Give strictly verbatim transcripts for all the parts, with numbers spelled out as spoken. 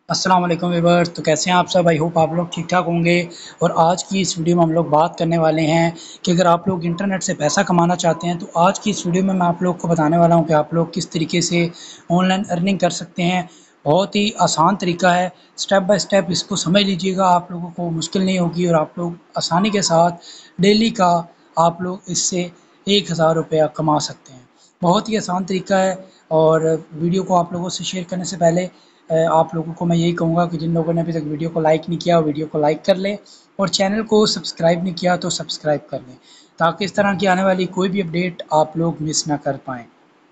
अस्सलाम वालेकुम व्यूअर्स। तो कैसे हैं आप सब? आई होप आप लोग ठीक-ठाक होंगे। और आज की इस वीडियो में हम लोग बात करने वाले हैं कि अगर आप लोग इंटरनेट से पैसा कमाना चाहते हैं, तो आज की इस वीडियो में मैं आप लोग को बताने वाला हूँ कि आप लोग किस तरीके से ऑनलाइन अर्निंग कर सकते हैं। बहुत ही आसान तरीका है, स्टेप बाय स्टेप इसको समझ लीजिएगा, आप लोगों को मुश्किल नहीं होगी और आप लोग आसानी के साथ डेली का आप लोग इससे एक हज़ार रुपया कमा सकते हैं। बहुत ही आसान तरीका है। और वीडियो को आप लोगों से शेयर करने से पहले अ, आप लोगों को मैं यही कहूँगा कि जिन लोगों ने अभी तक वीडियो को लाइक नहीं किया, वीडियो को लाइक कर लें और चैनल को सब्सक्राइब नहीं किया तो सब्सक्राइब कर लें, ताकि इस तरह की आने वाली कोई भी अपडेट आप लोग मिस ना कर पाएँ।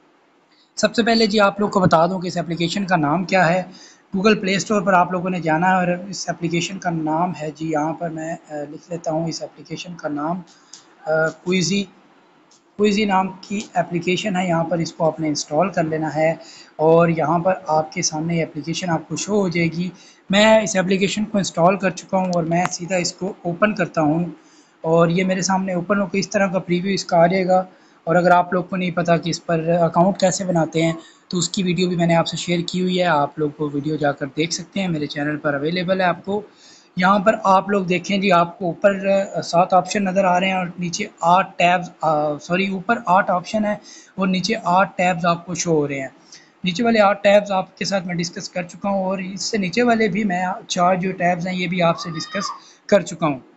सबसे पहले जी आप लोग को बता दूँ कि इस एप्लीकेशन का नाम क्या है। गूगल प्ले स्टोर पर आप लोगों ने जाना है और इस एप्लीकेशन का नाम है जी, यहाँ पर मैं अ, लिख लेता हूँ इस एप्लीकेशन का नाम अ, क्विज़ी क्विज़ी नाम की एप्लीकेशन है। यहाँ पर इसको आपने इंस्टॉल कर लेना है और यहाँ पर आपके सामने ये एप्लीकेशन आपको शो हो जाएगी। मैं इस एप्लीकेशन को इंस्टॉल कर चुका हूँ और मैं सीधा इसको ओपन करता हूँ और ये मेरे सामने ओपन होके इस तरह का प्रीव्यू इसका आ जाएगा। और अगर आप लोग को नहीं पता कि इस पर अकाउंट कैसे बनाते हैं, तो उसकी वीडियो भी मैंने आपसे शेयर की हुई है। आप लोग वो वीडियो जाकर देख सकते हैं, मेरे चैनल पर अवेलेबल है आपको। यहाँ पर आप लोग देखें जी, आपको ऊपर अ, सात ऑप्शन नज़र आ रहे हैं और नीचे आठ टैब्स अ, सॉरी ऊपर आठ ऑप्शन है और नीचे आठ टैब्स आपको शो हो रहे हैं। नीचे वाले आठ टैब्स आपके साथ मैं डिस्कस कर चुका हूँ और इससे नीचे वाले भी मैं चार जो टैब्स हैं ये भी आपसे डिस्कस कर चुका हूँ।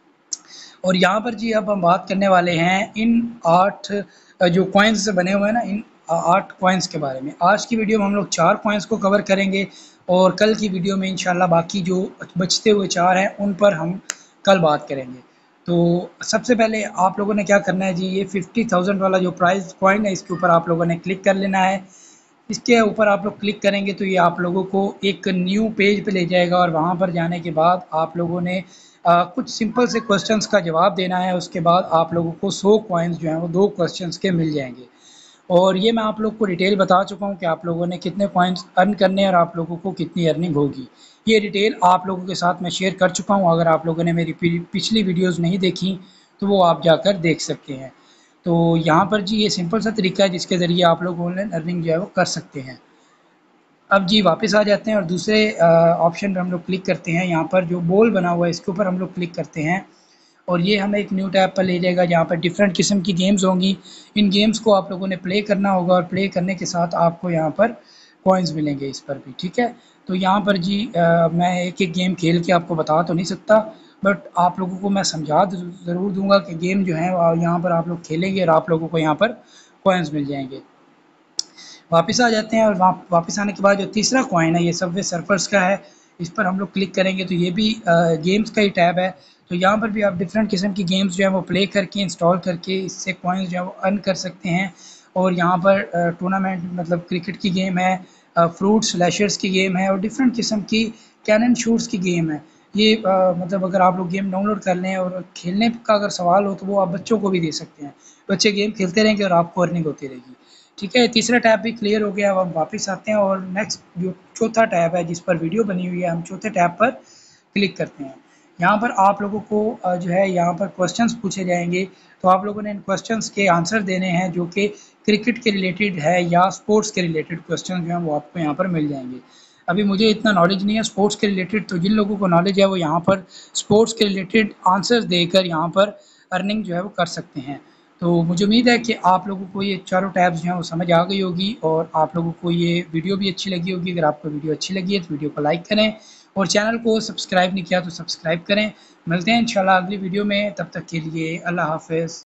और यहाँ पर जी अब हम बात करने वाले हैं इन आठ अ, जो कॉइन्स से बने हुए हैं ना, इन अ, आठ कॉइन्स के बारे में। आज की वीडियो में हम लोग चार कॉइन्स को कवर करेंगे और कल की वीडियो में इंशाल्लाह बाकी जो बचते हुए चार हैं उन पर हम कल बात करेंगे। तो सबसे पहले आप लोगों ने क्या करना है जी, ये फिफ्टी थाउज़ेंड वाला जो प्राइज़ कॉइन है इसके ऊपर आप लोगों ने क्लिक कर लेना है। इसके ऊपर आप लोग क्लिक करेंगे तो ये आप लोगों को एक न्यू पेज पे ले जाएगा और वहाँ पर जाने के बाद आप लोगों ने अ, कुछ सिंपल से क्वेश्चंस का जवाब देना है। उसके बाद आप लोगों को सौ कॉइन्स जो हैं वो दो क्वेश्चंस के मिल जाएँगे। और ये मैं आप लोग को डिटेल बता चुका हूँ कि आप लोगों ने कितने कॉइन्स अर्न करने हैं और आप लोगों को कितनी अर्निंग होगी। ये डिटेल आप लोगों के साथ मैं शेयर कर चुका हूँ। अगर आप लोगों ने मेरी पि पिछली वीडियोज़ नहीं देखी, तो वो आप जाकर देख सकते हैं। तो यहाँ पर जी ये सिंपल सा तरीका है जिसके ज़रिए आप लोग ऑनलाइन अर्निंग जो है वो कर सकते हैं। अब जी वापस आ जाते हैं और दूसरे अ, ऑप्शन पे हम लोग क्लिक करते हैं। यहाँ पर जो बॉल बना हुआ है इसके ऊपर हम लोग क्लिक करते हैं और ये हमें एक न्यू टैब पर ले जाएगा जहाँ पर डिफरेंट किस्म की गेम्स होंगी। इन गेम्स को आप लोगों ने प्ले करना होगा और प्ले करने के साथ आपको यहाँ पर कॉइन्स मिलेंगे इस पर भी, ठीक है। तो यहाँ पर जी अ, मैं एक-एक गेम खेल के आपको बता तो नहीं सकता, बट आप लोगों को मैं समझा ज़ ज़रूर दूँगा कि गेम जो है अ, यहाँ पर आप लोग खेलेंगे और आप लोगों को यहाँ पर कॉइन्स मिल जाएँगे। वापस आ जाते हैं और वा वापस आने के बाद जो तीसरा कॉइन है ये सबवे सर्फर्स का है। इस पर हम लोग क्लिक करेंगे तो ये भी अ, गेम्स का ही टैब है। तो यहाँ पर भी आप डिफरेंट किस्म की गेम्स जो है वो प्ले करके इंस्टॉल करके इससे कॉइन्स जो है वो अर्न कर सकते हैं। और यहाँ पर अ, टूर्नामेंट मतलब क्रिकेट की गेम है, अ, फ्रूट स्लैशर्स की गेम है और डिफरेंट किस्म की कैनन शूट्स की गेम है। ये अ, मतलब अगर आप लोग गेम डाउनलोड कर लें और खेलने का अगर सवाल हो तो वो आप बच्चों को भी दे सकते हैं। बच्चे गेम खेलते रहेंगे और आपको अर्निंग होती रहेगी। ठीक है, तीसरा टैब भी क्लियर हो गया। अब हम वापस आते हैं और नेक्स्ट जो चौथा टैब है जिस पर वीडियो बनी हुई है, हम चौथे टैब पर क्लिक करते हैं। यहाँ पर आप लोगों को अ, जो है यहाँ पर क्वेश्चंस पूछे जाएँगे, तो आप लोगों ने इन क्वेश्चंस के आंसर देने हैं जो कि क्रिकेट के रिलेटेड है या स्पोर्ट्स के रिलेटेड क्वेश्चन जो हैं वो आपको यहाँ पर मिल जाएँगे। अभी मुझे इतना नॉलेज नहीं है स्पोर्ट्स के रिलेटेड, तो जिन लोगों को नॉलेज है वो यहाँ पर स्पोर्ट्स के रिलेटेड आंसर्स देकर यहाँ पर अर्निंग जो है वो कर सकते हैं। तो मुझे उम्मीद है कि आप लोगों को ये चारों टैब्स जो हैं वो समझ आ गई होगी और आप लोगों को ये वीडियो भी अच्छी लगी होगी। अगर आपको वीडियो अच्छी लगी है तो वीडियो को लाइक करें और चैनल को सब्सक्राइब नहीं किया तो सब्सक्राइब करें। मिलते हैं इंशाल्लाह अगली वीडियो में, तब तक के लिए अल्लाह हाफ़िज़।